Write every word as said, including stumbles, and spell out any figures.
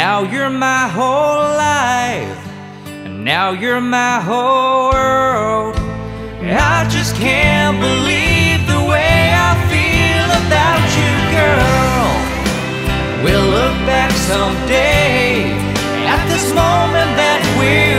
now you're my whole life, and now you're my whole world. I just can't believe the way I feel about you, girl. We'll look back someday at this moment that we're